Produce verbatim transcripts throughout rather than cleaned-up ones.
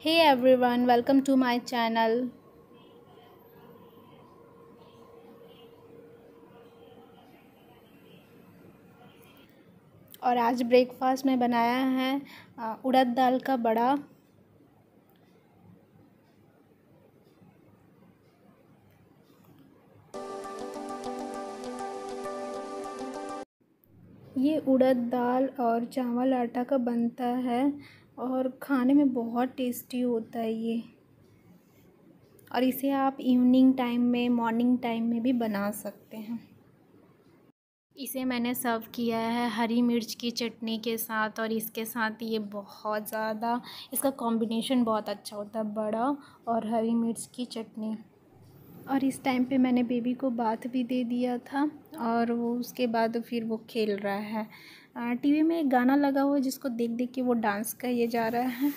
Hey everyone, welcome to my channel. और आज breakfast में बनाया है अ, उड़द दाल का बड़ा। ये उड़द दाल और चावल आटा का बनता है और खाने में बहुत टेस्टी होता है ये। और इसे आप इवनिंग टाइम में, मॉर्निंग टाइम में भी बना सकते हैं। इसे मैंने सर्व किया है हरी मिर्च की चटनी के साथ, और इसके साथ ये बहुत ज़्यादा, इसका कॉम्बिनेशन बहुत अच्छा होता है, बड़ा और हरी मिर्च की चटनी। और इस टाइम पे मैंने बेबी को बाथ भी दे दिया था और वो उसके बाद फिर वो खेल रहा है। टीवी में एक गाना लगा हुआ है जिसको देख देख के वो डांस का ये जा रहा है।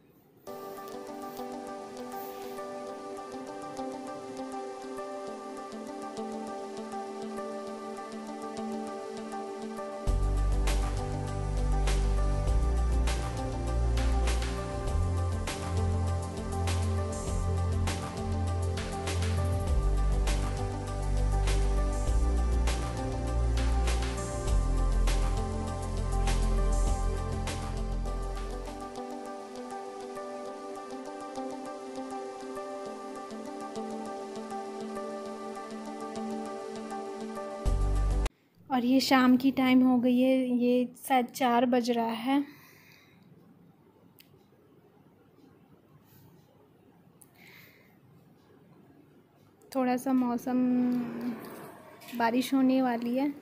और ये शाम की टाइम हो गई है, ये शायद चार बज रहा है। थोड़ा सा मौसम, बारिश होने वाली है।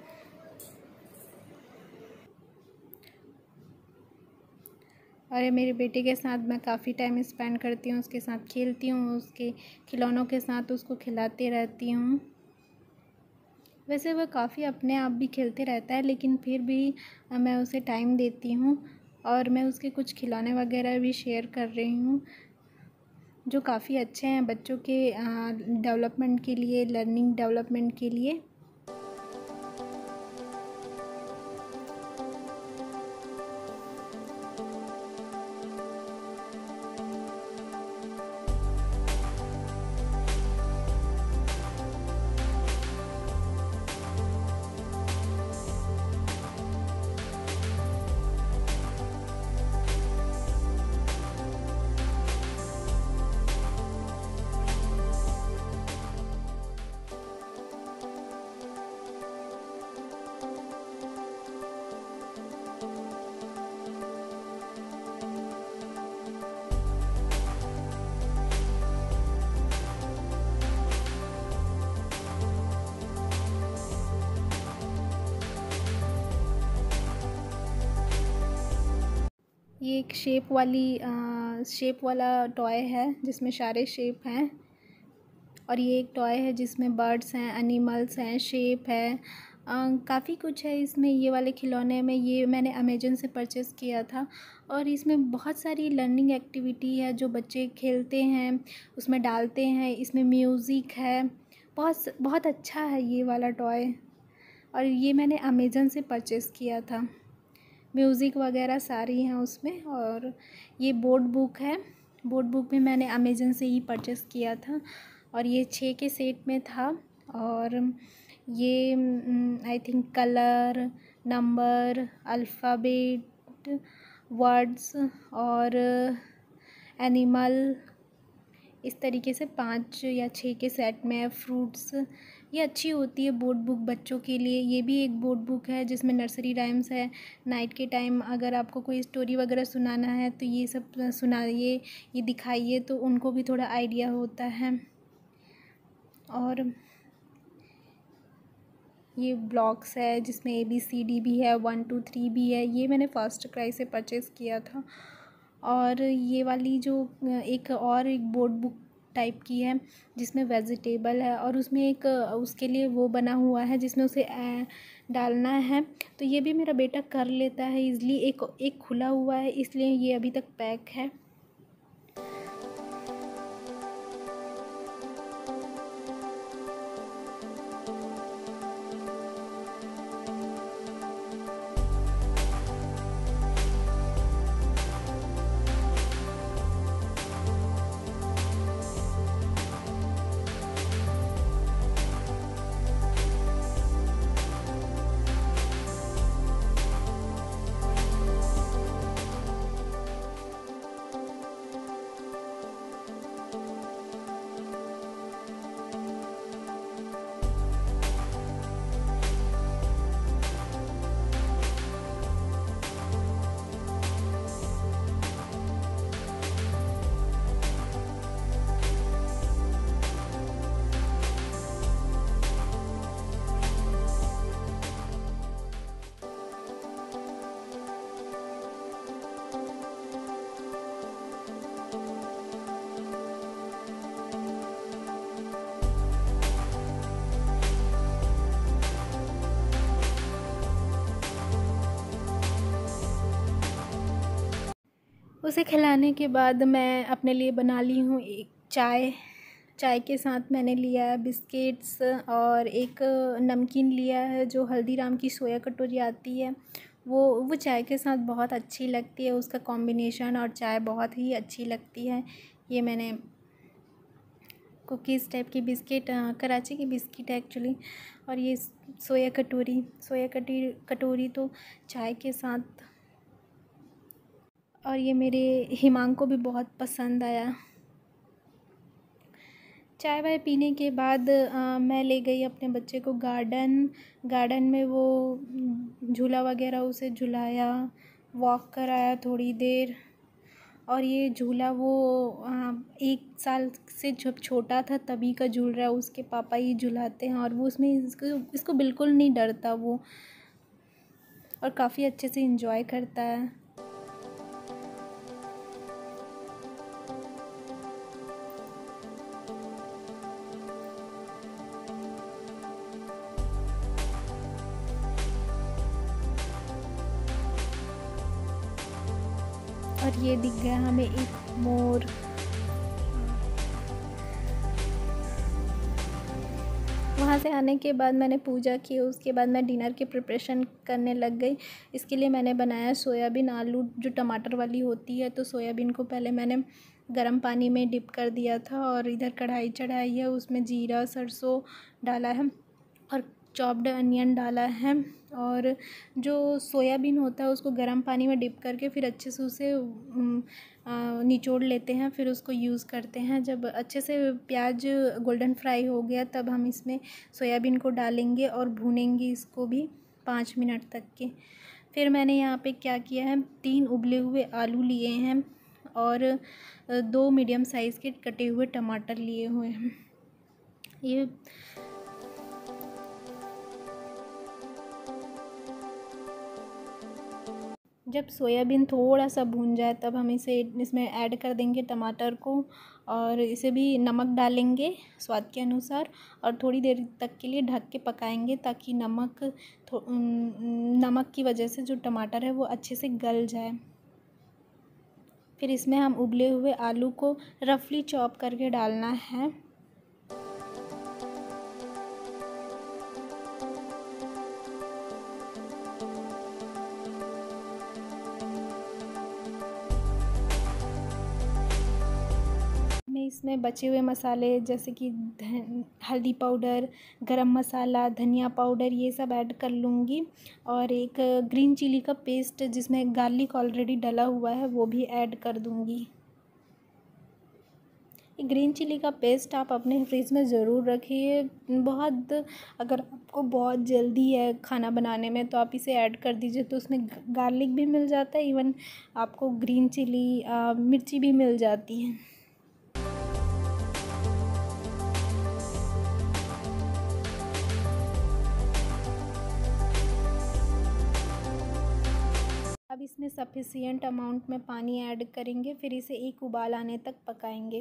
और मेरे बेटे के साथ मैं काफ़ी टाइम स्पेंड करती हूँ, उसके साथ खेलती हूँ, उसके खिलौनों के साथ उसको खिलाते रहती हूँ। वैसे वह काफ़ी अपने आप भी खेलते रहता है, लेकिन फिर भी मैं उसे टाइम देती हूँ। और मैं उसके कुछ खिलौने वगैरह भी शेयर कर रही हूँ जो काफ़ी अच्छे हैं बच्चों के डेवलपमेंट के लिए, लर्निंग डेवलपमेंट के लिए। ये एक शेप वाली आ, शेप वाला टॉय है जिसमें सारे शेप हैं। और ये एक टॉय है जिसमें बर्ड्स हैं, एनिमल्स हैं, शेप है, काफ़ी कुछ है इसमें। ये वाले खिलौने में, ये मैंने अमेजन से परचेज़ किया था। और इसमें बहुत सारी लर्निंग एक्टिविटी है जो बच्चे खेलते हैं, उसमें डालते हैं। इसमें म्यूज़िक है, बहुत बहुत अच्छा है ये वाला टॉय। और ये मैंने अमेजन से परचेज़ किया था। म्यूज़िक वगैरह सारी हैं उसमें। और ये बोर्ड बुक है, बोर्ड बुक भी मैंने अमेजन से ही परचेज़ किया था। और ये छः के सेट में था। और ये I think colour, number, alphabet, words और एनिमल, इस तरीके से पाँच या छः के सेट में है। फ्रूट्स, ये अच्छी होती है बोर्ड बुक बच्चों के लिए। ये भी एक बोर्ड बुक है जिसमें नर्सरी राइम्स है। नाइट के टाइम अगर आपको कोई स्टोरी वगैरह सुनाना है तो ये सब सुनाइए, ये दिखाइए, तो उनको भी थोड़ा आइडिया होता है। और ये ब्लॉक्स है जिसमें ए बी सी डी भी है, वन टू थ्री भी है। ये मैंने फर्स्ट क्राई से परचेज़ किया था। और ये वाली जो एक और एक बोर्ड बुक टाइप की है जिसमें वेजिटेबल है, और उसमें एक उसके लिए वो बना हुआ है जिसमें उसे डालना है। तो ये भी मेरा बेटा कर लेता है ईज़िली। एक एक खुला हुआ है इसलिए ये अभी तक पैक है। उसे खिलाने के बाद मैं अपने लिए बना ली हूँ एक चाय। चाय के साथ मैंने लिया है बिस्किट्स और एक नमकीन लिया है जो हल्दीराम की सोया कटोरी आती है, वो वो चाय के साथ बहुत अच्छी लगती है, उसका कॉम्बिनेशन और चाय बहुत ही अच्छी लगती है। ये मैंने कुकीज़ टाइप की बिस्किट, कराची की बिस्किट है एक्चुअली, और ये सोया कटोरी सोया कटी कटोरी तो चाय के साथ। और ये मेरे हिमांग को भी बहुत पसंद आया। चाय वाय पीने के बाद आ, मैं ले गई अपने बच्चे को गार्डन गार्डन में वो झूला वगैरह उसे झुलाया, वॉक कराया थोड़ी देर। और ये झूला वो आ, एक साल से जब छोटा था तभी का झूल रहा है, उसके पापा ही झुलाते हैं और वो उसमें इसको इसको बिल्कुल नहीं डरता वो, और काफ़ी अच्छे से एंजॉय करता है। और ये दिख गया हमें एक मोर। वहाँ से आने के बाद मैंने पूजा की, उसके बाद मैं डिनर की प्रिपरेशन करने लग गई। इसके लिए मैंने बनाया सोयाबीन आलू जो टमाटर वाली होती है। तो सोयाबीन को पहले मैंने गर्म पानी में डिप कर दिया था और इधर कढ़ाई चढ़ाई है, उसमें जीरा सरसों डाला है और चॉप्ड अनियन डाला है। और जो सोयाबीन होता है उसको गर्म पानी में डिप करके फिर अच्छे से उसे निचोड़ लेते हैं, फिर उसको यूज़ करते हैं। जब अच्छे से प्याज गोल्डन फ्राई हो गया तब हम इसमें सोयाबीन को डालेंगे और भूनेंगे इसको भी पाँच मिनट तक के। फिर मैंने यहाँ पे क्या किया है, तीन उबले हुए आलू लिए हैं और दो मीडियम साइज़ के कटे हुए टमाटर लिए हुए हैं। ये जब सोयाबीन थोड़ा सा भून जाए तब हम इसे इसमें ऐड कर देंगे टमाटर को, और इसे भी नमक डालेंगे स्वाद के अनुसार और थोड़ी देर तक के लिए ढक के पकाएंगे ताकि नमक नमक की वजह से जो टमाटर है वो अच्छे से गल जाए। फिर इसमें हम उबले हुए आलू को रफली चॉप करके डालना है। इसमें बचे हुए मसाले जैसे कि हल्दी पाउडर, गरम मसाला, धनिया पाउडर ये सब ऐड कर लूँगी, और एक ग्रीन चिली का पेस्ट जिसमें गार्लिक ऑलरेडी डला हुआ है वो भी ऐड कर दूँगी। ग्रीन चिली का पेस्ट आप अपने फ्रिज में ज़रूर रखिए। बहुत अगर आपको बहुत जल्दी है खाना बनाने में तो आप इसे ऐड कर दीजिए, तो उसमें गार्लिक भी मिल जाता है, इवन आपको ग्रीन चिली मिर्ची भी मिल जाती है। अब इसमें सफिशिएंट अमाउंट में पानी ऐड करेंगे, फिर इसे एक उबाल आने तक पकाएंगे।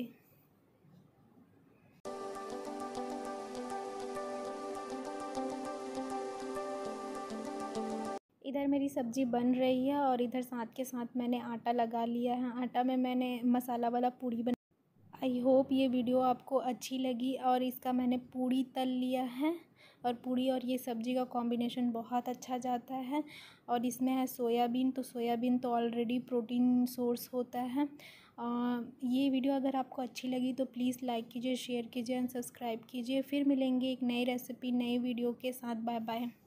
इधर मेरी सब्ज़ी बन रही है और इधर साथ के साथ मैंने आटा लगा लिया है। आटा में मैंने मसाला वाला पूड़ी बना। आई होप ये वीडियो आपको अच्छी लगी, और इसका मैंने पूड़ी तल लिया है और पूड़ी और ये सब्ज़ी का कॉम्बिनेशन बहुत अच्छा जाता है। और इसमें है सोयाबीन, तो सोयाबीन तो ऑलरेडी प्रोटीन सोर्स होता है। आ, ये वीडियो अगर आपको अच्छी लगी तो प्लीज़ लाइक कीजिए, शेयर कीजिए एंड सब्सक्राइब कीजिए। फिर मिलेंगे एक नई रेसिपी नई वीडियो के साथ। Bye bye.